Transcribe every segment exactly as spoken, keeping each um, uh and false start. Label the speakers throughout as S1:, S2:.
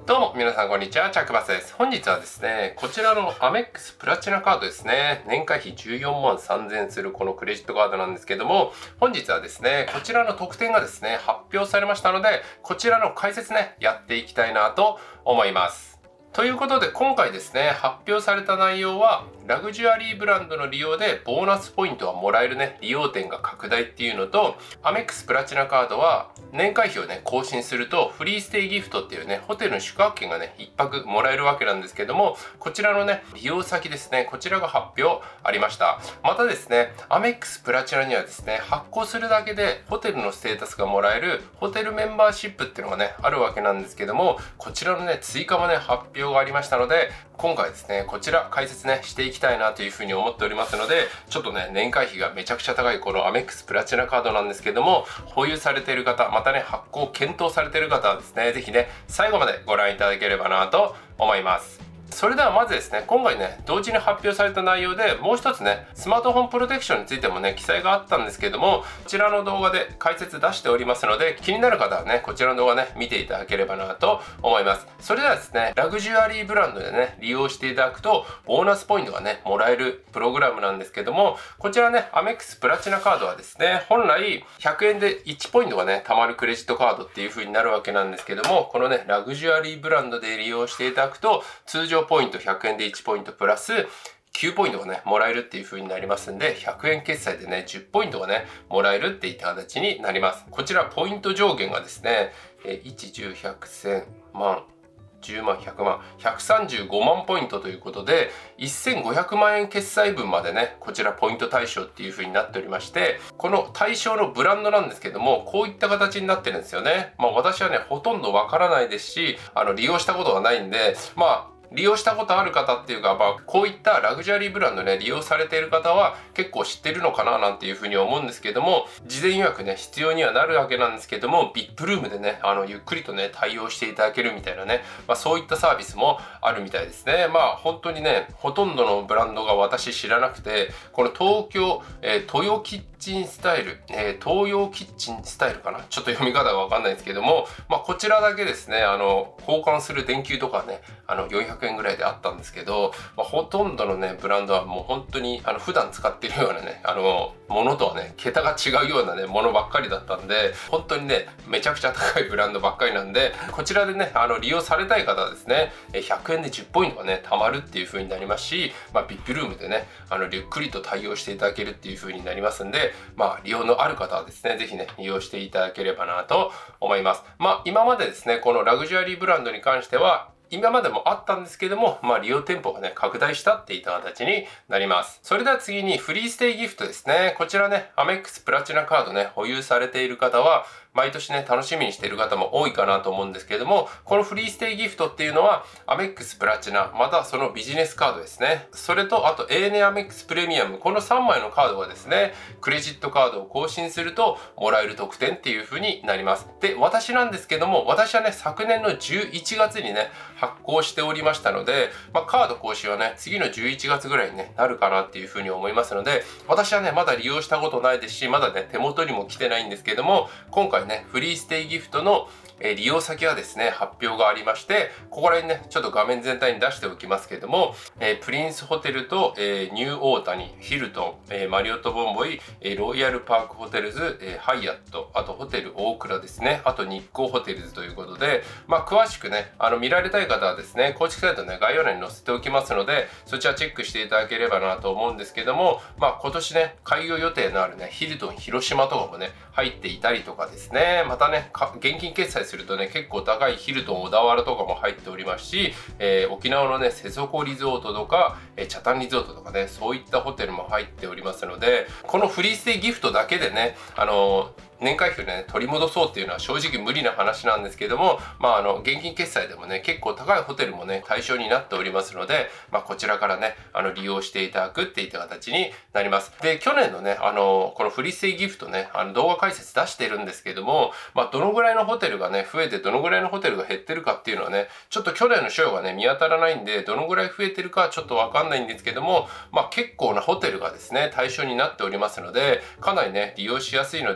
S1: どうも皆さんこんにちは、チャックバスです。本日はですね、こちらのアメックスプラチナカードですね、年会費じゅうよんまんさんぜんえんするこのクレジットカードなんですけども、本日はですね、こちらの特典がですね、発表されましたので、こちらの解説ね、やっていきたいなと思います。ということで今回ですね、発表された内容は、ラグジュアリーブランドの利用でボーナスポイントがもらえるね、利用点が拡大っていうのと、アメックスプラチナカードは年会費をね、更新するとフリーステイギフトっていうね、ホテルの宿泊券がね、いっぱくもらえるわけなんですけども、こちらのね、利用先ですね、こちらが発表ありました。またですね、アメックスプラチナにはですね、発行するだけでホテルのステータスがもらえるホテルメンバーシップっていうのがね、あるわけなんですけども、こちらのね、追加もね、発表がありましたので、今回ですね、こちら解説ね、していきたいなというふうに思っておりますので、ちょっとね、年会費がめちゃくちゃ高いこのアメックスプラチナカードなんですけども、保有されている方、またね、発行を検討されている方はですね、ぜひね、最後までご覧いただければなと思います。それではまずですね、今回ね、同時に発表された内容でもう一つね、スマートフォンプロテクションについてもね、記載があったんですけども、こちらの動画で解説出しておりますので、気になる方はね、こちらの動画ね、見ていただければなと思います。それではですね、ラグジュアリーブランドでね、利用していただくと、ボーナスポイントがね、もらえるプログラムなんですけども、こちらね、アメックスプラチナカードはですね、本来ひゃくえんでいちポイントがね、貯まるクレジットカードっていう風になるわけなんですけども、このね、ラグジュアリーブランドで利用していただくと、通常ポイントひゃくえんでいちポイントプラスきゅうポイントがね、もらえるっていう風になりますんで、ひゃくえん決済でね、じゅうポイントがね、もらえるっていった形になります。こちら、ポイント上限がですね、いち、じゅう、ひゃく、せんまん、じゅうまん、ひゃくまん、ひゃくさんじゅうごまんポイントということで、せんごひゃくまんえん決済分までね、こちらポイント対象っていう風になっておりまして、この対象のブランドなんですけども、こういった形になってるんですよね。まあ私はね、ほとんどわからないですし、あの、利用したことがないんで、まあ、利用したことある方っていうか、まあ、こういったラグジュアリーブランドね、利用されている方は結構知ってるのかななんていうふうに思うんですけども、事前予約ね、必要にはなるわけなんですけども、ブイアイピー ルームでね、あの、ゆっくりとね、対応していただけるみたいなね、まあ、そういったサービスもあるみたいですね。まあ、本当にね、ほとんどのブランドが私知らなくて、この東京、えー、豊キッチンスタイル、えー、東洋キッチンスタイルかな、ちょっと読み方がわかんないですけども、まあ、こちらだけですね、あの、交換する電球とかね、あの、よんひゃくえんぐらいであったんですけど、まあ、ほとんどのね、ブランドはもう本当に、あの、普段使ってるようなね、あの、ものとはね、桁が違うようなね、ものばっかりだったんで、本当にね、めちゃくちゃ高いブランドばっかりなんで、こちらでね、あの、利用されたい方はですね、ひゃくえんでじゅうポイントがね、貯まるっていう風になりますし、まあ、ブイアイピー ルームでね、あの、ゆっくりと対応していただけるっていう風になりますんで、まあ、利用のある方はですね、ぜひね、利用していただければなと思います。まあ、今までですね、このラグジュアリーブランドに関しては、今までもあったんですけども、まあ利用店舗がね、拡大したっていった形になります。それでは次にフリーステイギフトですね。こちらね、アメックスプラチナカードね、保有されている方は、毎年ね、楽しみにしている方も多いかなと思うんですけれども、このフリーステイギフトっていうのは、アメックスプラチナ、またはそのビジネスカードですね。それと、あと エーエヌエー アメックスプレミアム、このさんまいのカードがですね、クレジットカードを更新すると、もらえる特典っていう風になります。で、私なんですけども、私はね、昨年のじゅういちがつにね、発行しておりましたので、まあ、カード更新はね、次のじゅういちがつぐらいに、ね、なるかなっていう風に思いますので、私はね、まだ利用したことないですし、まだね、手元にも来てないんですけども、今回ね、フリーステイギフトの利用先はですね、発表がありまして、ここら辺ね、ちょっと画面全体に出しておきますけれども、えプリンスホテルと、えニューオータニ、ヒルトン、えマリオットボンボイ、えロイヤルパークホテルズ、えハイアット、あとホテル大倉ですね、あと日光ホテルズということで、まあ、詳しくね、あの見られたい方はですね、公式サイトね、概要欄に載せておきますので、そちらチェックしていただければなと思うんですけども、まあ、今年ね、開業予定のあるね、ヒルトン広島とかもね、入っていたりとかですね、またね、現金決済するとね、結構高いヒルトン小田原とかも入っておりますし、えー、沖縄のね、瀬底リゾートとか、えー、北谷リゾートとかね、そういったホテルも入っておりますので、このフリーステイギフトだけでね、あのー年会費をね、取り戻そうっていうのは正直無理な話なんですけども、まあ、あの、現金決済でもね、結構高いホテルもね、対象になっておりますので、まあ、こちらからね、あの、利用していただくっていった形になります。で、去年のね、あの、このフリーステイギフトね、あの、動画解説出してるんですけども、まあ、どのぐらいのホテルがね、増えて、どのぐらいのホテルが減ってるかっていうのはね、ちょっと去年の賞がね、見当たらないんで、どのぐらい増えてるかはちょっとわかんないんですけども、まあ、結構なホテルがですね、対象になっておりますので、かなりね、利用しやすいのではないのか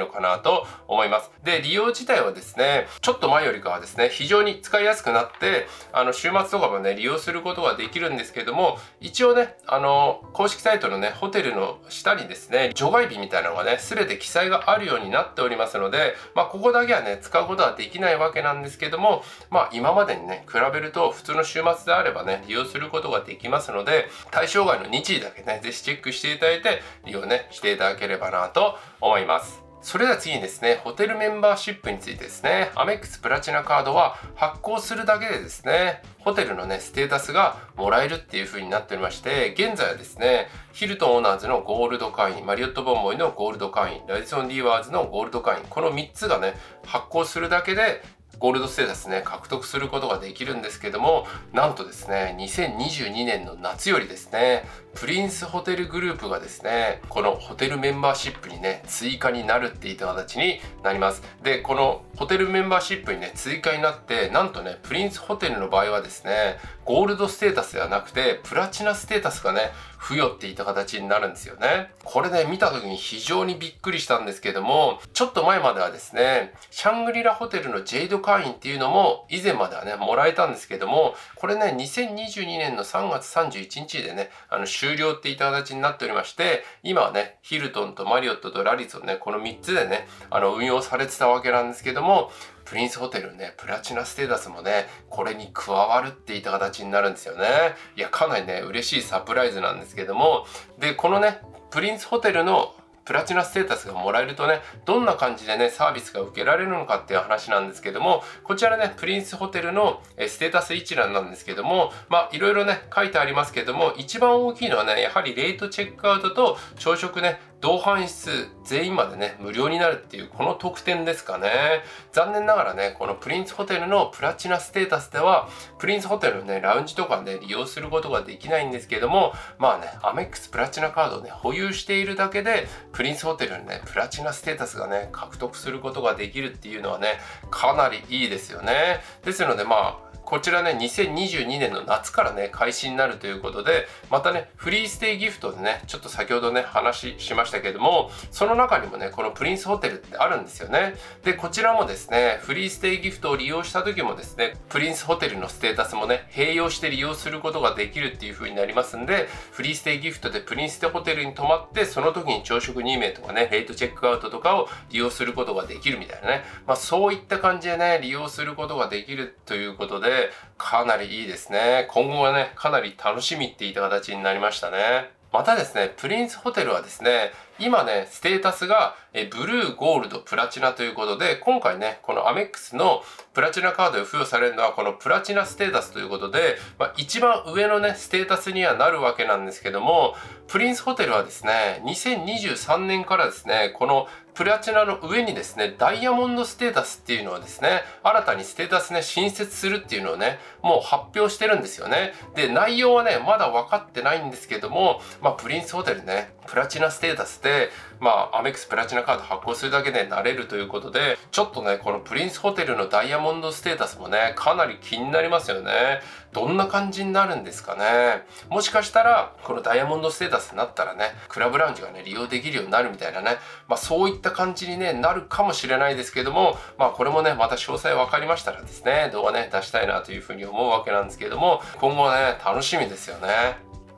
S1: かなと思います。で、利用自体はですね、ちょっと前よりかはですね、非常に使いやすくなって、あの、週末とかもね、利用することができるんですけども、一応ね、あの、公式サイトのね、ホテルの下にですね、除外日みたいなのがね、全て記載があるようになっておりますので、まあ、ここだけはね、使うことはできないわけなんですけども、まあ、今までにね、比べると普通の週末であればね、利用することができますので、対象外の日時だけね、ぜひチェックしていただいて、利用ね、していただければなと思います。それでは次にですね、ホテルメンバーシップについてですね、アメックスプラチナカードは発行するだけでですね、ホテルのね、ステータスがもらえるっていう風になっておりまして、現在はですね、ヒルトンオーナーズのゴールド会員、マリオットボンボイのゴールド会員、ラディソンリーワーズのゴールド会員、このみっつがね、発行するだけで、ゴールドステータスね、獲得することができるんですけども、なんとですね、にせんにじゅうにねんの夏よりですね、プリンスホテルグループがですね、このホテルメンバーシップにね、追加になるっていった形になります。で、このホテルメンバーシップにね、追加になって、なんとね、プリンスホテルの場合はですね、ゴールドステータスではなくて、プラチナステータスがね、付与っていった形になるんですよね。これね、見た時に非常にびっくりしたんですけども、ちょっと前まではですね、シャングリラホテルのジェイド会員っていうのも以前まではね、もらえたんですけども、これね、にせんにじゅうにねんのさんがつさんじゅういちにちでね、あの終了っていった形になっておりまして、今はね、ヒルトンとマリオットとラリソンね、このみっつでね、あの運用されてたわけなんですけども、プリンスホテルね、プラチナステータスもね、これに加わるっていった形になるんですよね。いや、かなりね、嬉しいサプライズなんですけども、で、このね、プリンスホテルのプラチナステータスがもらえるとね、どんな感じでね、サービスが受けられるのかっていう話なんですけども、こちらね、プリンスホテルのステータス一覧なんですけども、まあ、いろいろね、書いてありますけども、一番大きいのはね、やはりレイトチェックアウトと朝食ね、同伴室全員までね、無料になるっていう、この特典ですかね。残念ながらね、このプリンスホテルのプラチナステータスでは、プリンスホテルのね、ラウンジとかね、利用することができないんですけども、まあね、アメックスプラチナカードをね、保有しているだけで、プリンスホテルのね、プラチナステータスがね、獲得することができるっていうのはね、かなりいいですよね。ですので、まあ、こちらね、にせんにじゅうにねんの夏からね、開始になるということで、またね、フリーステイギフトでね、ちょっと先ほどね、話しましたけども、その中にもね、このプリンスホテルってあるんですよね。で、こちらもですね、フリーステイギフトを利用した時もですね、プリンスホテルのステータスもね、併用して利用することができるっていう風になりますんで、フリーステイギフトでプリンステイホテルに泊まって、その時に朝食にめいとかね、レイトチェックアウトとかを利用することができるみたいなね、まあそういった感じでね、利用することができるということで、かなりいいですね。今後はね、かなり楽しみっていった形になりましたね。またですね、プリンスホテルはですね、今ね、ステータスがえブルー、ゴールド、プラチナということで、今回ね、このアメックスのプラチナカードで付与されるのはこのプラチナステータスということで、まあ、一番上のね、ステータスにはなるわけなんですけども、プリンスホテルはですね、にせんにじゅうさんねんからですね、このプラチナの上にですね、ダイヤモンドステータスっていうのをですね、新たにステータスね、新設するっていうのをね、もう発表してるんですよね。で、内容はね、まだ分かってないんですけども、まあ、プリンスホテルね、プラチナステータスで、まあ、アメックスプラチナカード発行するだけでなれるということで、ちょっとね、このプリンスホテルのダイヤモンドステータスもね、かなり気になりますよね。どんな感じになるんですかね。もしかしたら、このダイヤモンドステータスになったらね、クラブラウンジがね、利用できるようになるみたいなね、まあそういった感じに、ね、なるかもしれないですけども、まあこれもね、また詳細分かりましたらですね、動画ね、出したいなというふうに思うわけなんですけども、今後ね、楽しみですよね。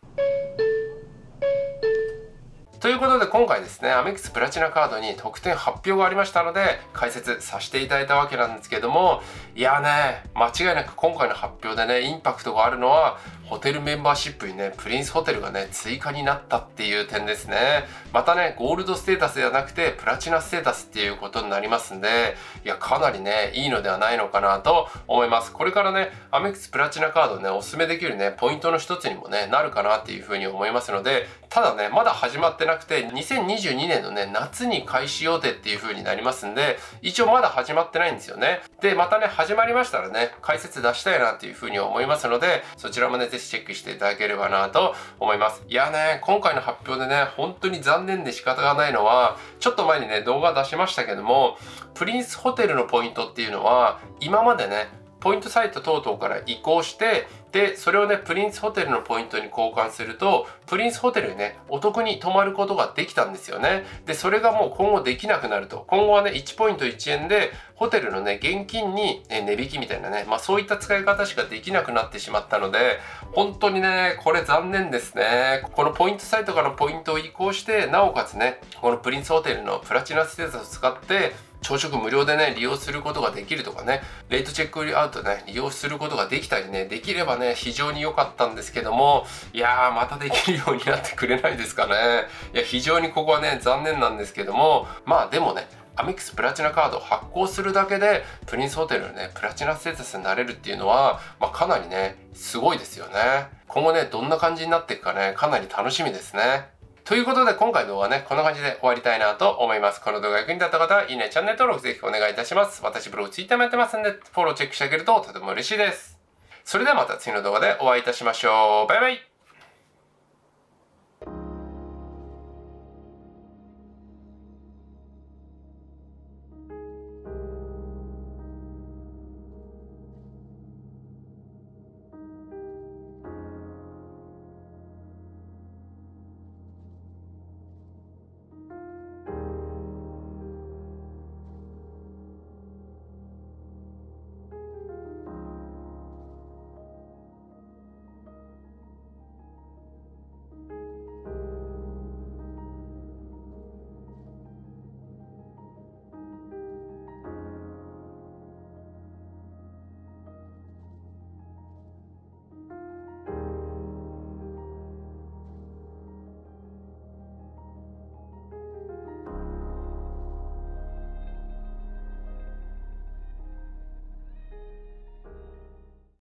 S1: ということで今回ですね、アメックスプラチナカードに特典発表がありましたので、解説させていただいたわけなんですけども、いやね、間違いなく今回の発表でね、インパクトがあるのは、ホテルメンバーシップにね、プリンスホテルがね、追加になったっていう点ですね。またね、ゴールドステータスではなくて、プラチナステータスっていうことになりますんで、いや、かなりね、いいのではないのかなと思います。これからね、アメックスプラチナカードをね、おすすめできるね、ポイントの一つにもね、なるかなっていうふうに思いますので、ただね、まだ始まってなくて、にせんにじゅうにねんのね、夏に開始予定っていう風になりますんで、一応まだ始まってないんですよね。で、またね、始まりましたらね、解説出したいなっていう風に思いますので、そちらもね、ぜひチェックしていただければなと思います。いやね、今回の発表でね、本当に残念で仕方がないのは、ちょっと前にね、動画出しましたけども、プリンスホテルのポイントっていうのは、今までね、ポイントサイト等々から移行して、 で、それをね、プリンスホテルのポイントに交換すると、プリンスホテルにね、お得に泊まることができたんですよね。で、それがもう今後できなくなると。今後はね、いちポイントいちえんで、ホテルのね、現金に値引きみたいなね、まあそういった使い方しかできなくなってしまったので、本当にね、これ残念ですね。このポイントサイトからのポイントを移行して、なおかつね、このプリンスホテルのプラチナステータスを使って、朝食無料でね、利用することができるとかね、レートチェックアウトね、利用することができたりね、できればね、非常に良かったんですけども、いやー、またできるようになってくれないですかね。いや、非常にここはね、残念なんですけども、まあでもね、アメックスプラチナカードを発行するだけで、プリンスホテルのね、プラチナステータスになれるっていうのは、まあかなりね、すごいですよね。今後ね、どんな感じになっていくかね、かなり楽しみですね。ということで今回の動画はね、こんな感じで終わりたいなと思います。この動画が役に立った方は、いいね、チャンネル登録ぜひお願いいたします。私ブログ、ツイッターもやってますんで、フォローチェックしてあげるととても嬉しいです。それではまた次の動画でお会いいたしましょう。バイバイ。